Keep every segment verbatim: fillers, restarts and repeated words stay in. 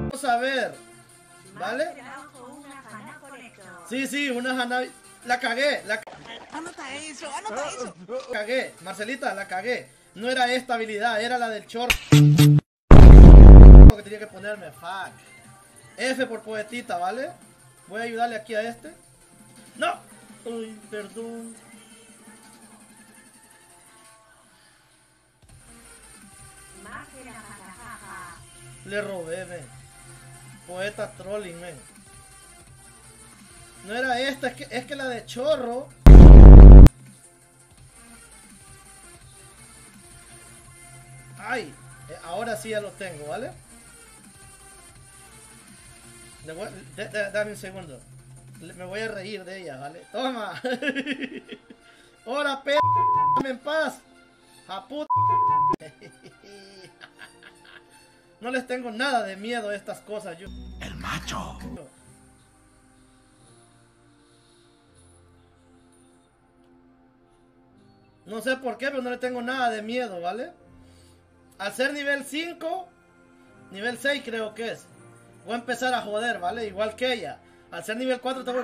Vamos a ver. ¿Vale? Sí, sí, una Hanabi. La cagué, la Anota eso, anota eso. cagué. Marcelita, la cagué. No era esta habilidad, era la del chorro. Que tenía que ponerme, fuck. F por poetita, ¿vale? Voy a ayudarle aquí a este. ¡No! Uy, perdón. Le robé, men. Poeta trolling, men. No era esta, es que, es que la de chorro. Ay, ahora sí ya lo tengo, ¿vale? Le voy, de, de, dame un segundo. Me voy a reír de ella, ¿vale? Toma. Ahora, p***, dame en paz. A puta. No les tengo nada de miedo a estas cosas, yo. El macho. No sé por qué, pero no le tengo nada de miedo, ¿vale? Al ser nivel cinco, nivel seis creo que es. Voy a empezar a joder, ¿vale? Igual que ella. Al ser nivel cuatro te voy...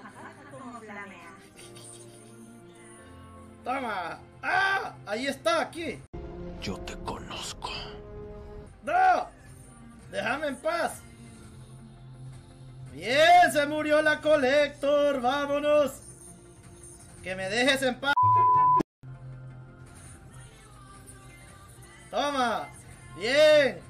Toma. ¡Ah! Ahí está, aquí. Yo te conozco. ¡No! Déjame en paz. Bien, se murió la Collector. Vámonos. Que me dejes en paz. Toma. Bien.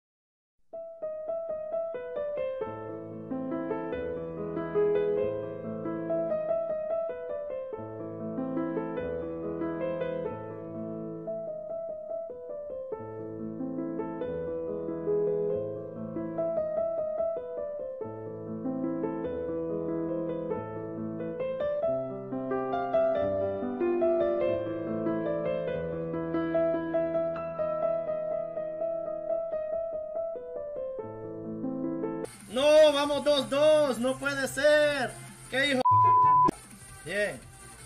No, vamos dos dos, no puede ser. ¿Qué hijo? Bien.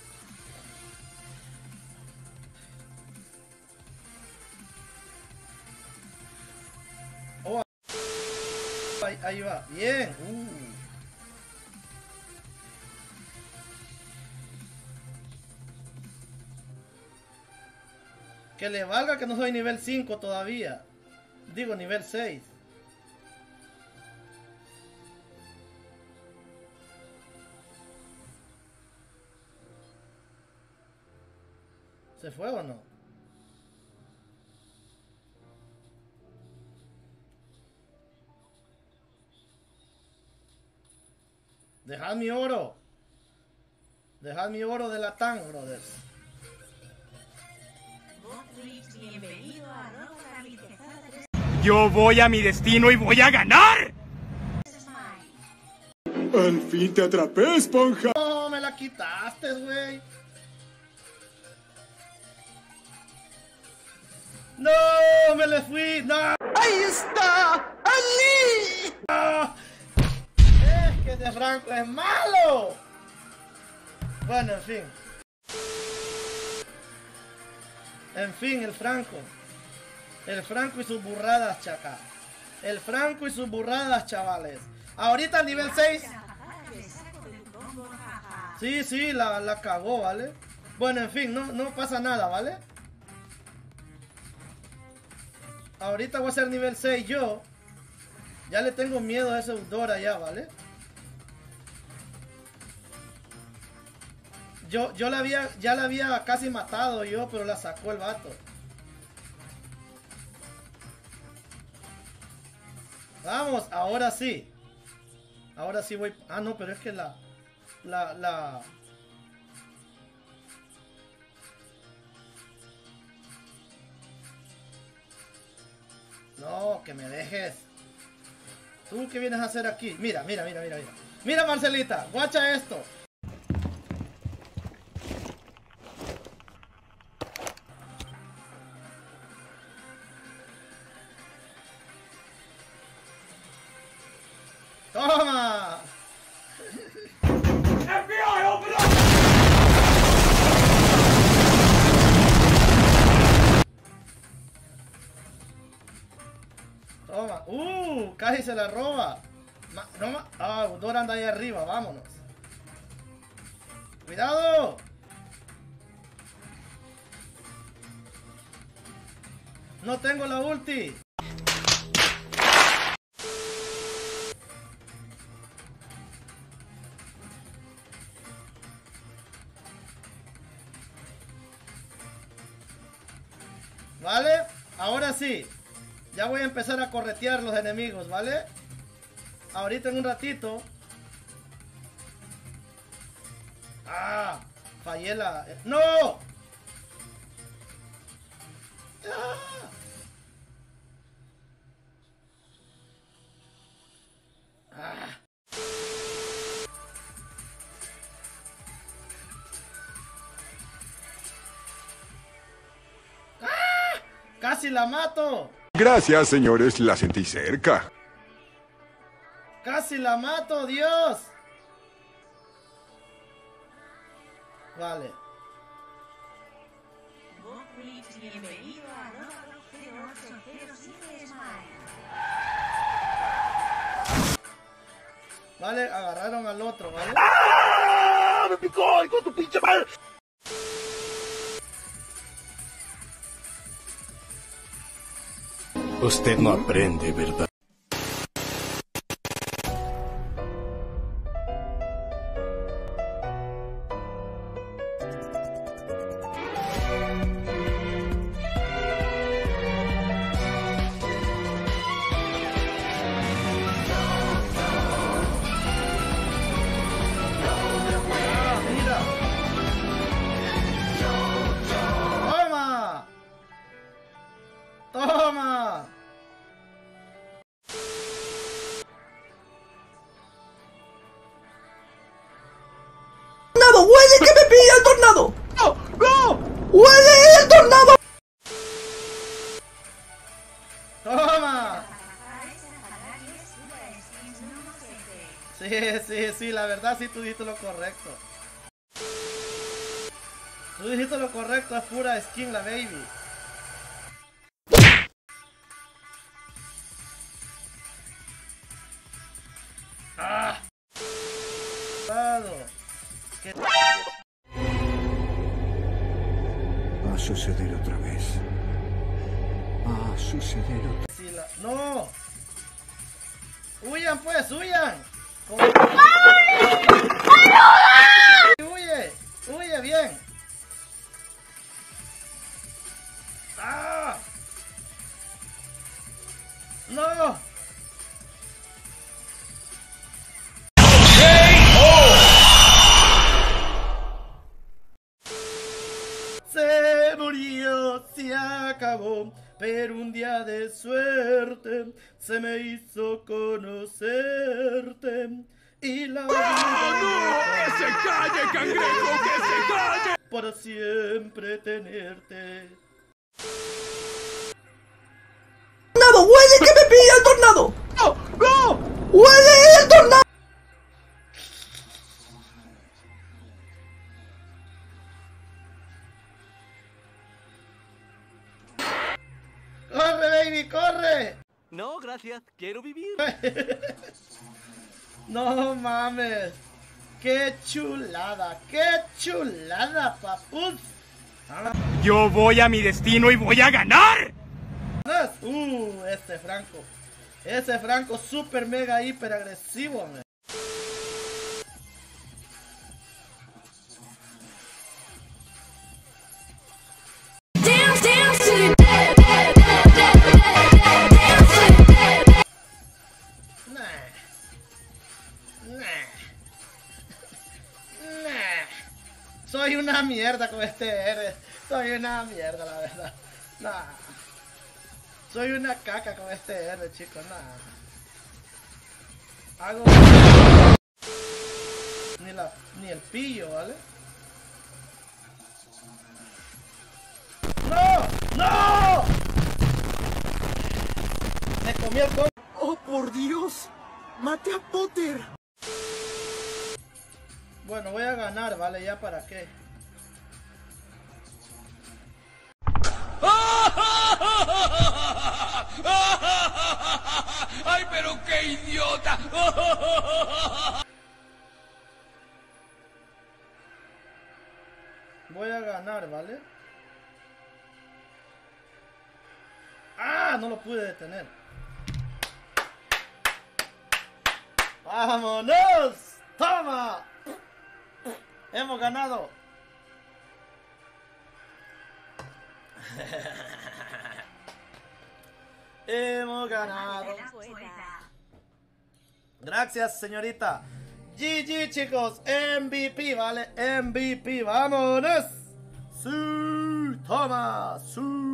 Oh, ahí, ahí va, bien. Uh. Que le valga que no soy nivel cinco todavía. Digo nivel seis. ¿Se fue o no? Dejad mi oro. Dejad mi oro de la T A N, brothers. Yo voy a mi destino y voy a ganar. Al fin te atrapé, esponja. No, me la quitaste, güey. No, me le fui. No. Ahí está, Ali. No. Es que ese Franco es malo. Bueno, en fin. En fin, el Franco. El Franco y sus burradas, chaca. El Franco y sus burradas, chavales. Ahorita al nivel seis. Sí, sí, la, la cagó, ¿vale? Bueno, en fin, no, no pasa nada, ¿vale? Ahorita voy a ser nivel seis yo. Ya le tengo miedo a ese Eudora ya, ¿vale? Yo, yo la había, ya la había casi matado yo, pero la sacó el vato. Vamos, ahora sí. Ahora sí voy... Ah, no, pero es que la... La... la... No, que me dejes. ¿Tú qué vienes a hacer aquí? Mira, mira, mira, mira, mira. Mira, Marcelita, guacha esto. ¡Toma! F B I, open up! Toma. ¡Uh! Uh, casi se la roba. Ma no ma ah, Dora anda ahí arriba, vámonos. ¡Cuidado! No tengo la ulti. ¿Vale? Ahora sí. Ya voy a empezar a corretear los enemigos, ¿vale? Ahorita en un ratito. Ah, fallé la... ¡No! ¡Ah! ¡Ah! ¡Ah! ¡Casi la mato! Gracias, señores, la sentí cerca. ¡Casi la mato, Dios! Vale. Bienvenido a dos cero ocho cero siete Smile. Vale, agarraron al otro, ¿vale? ¡Ah! ¡Me picó! ¡Hijo de tu pinche madre! Usted no aprende, ¿verdad? ¡Toma! ¡Tornado! ¡Huele que me pilla el tornado! ¡No! ¡No! ¡Huele el tornado! ¡Toma! Sí, sí, sí, la verdad sí tú dijiste lo correcto. Tú dijiste lo correcto, es pura skin la baby. ¡Ah! ¿Qué? Va a suceder otra vez. Va a suceder otra vez. Sí, la... ¡No! ¡Huyan pues, huyan! ¿Cómo? ¡Huye! ¡Huye bien! ¡Ah! ¡No! Se murió, se acabó, pero un día de suerte se me hizo conocerte y la vida ¡No! ¡Que se calle, cangrejo! ¡Que se calle! para siempre tenerte. ¡Tornado! ¡Huele que me pilla el tornado! ¡No! ¡No! ¡Huele el tornado! ¡Corre, baby, corre! No, gracias. Quiero vivir. No mames. ¡Qué chulada! ¡Qué chulada, papus! Yo voy a mi destino y voy a ganar. Uh, este Franco. Ese Franco super mega hiper agresivo, man. Soy una mierda con este R. Soy una mierda, la verdad. Nah. Soy una caca con este R, chicos. Nah. Hago... Ni, la... Ni el pillo, ¿vale? ¡No! ¡No! Me comí el co... ¡Oh, por Dios! ¡Mate a Potter! Bueno, voy a ganar, ¿vale? ¿Ya para qué? ¡Ay, pero qué idiota! Voy a ganar, ¿vale? ¡Ah! No lo pude detener. ¡Vámonos! ¡Toma! Hemos ganado. Hemos ganado. Gracias, señorita. G G, chicos. M V P, ¿vale? M V P. ¡Vámonos! ¡Sí! ¡Toma! ¡Sí!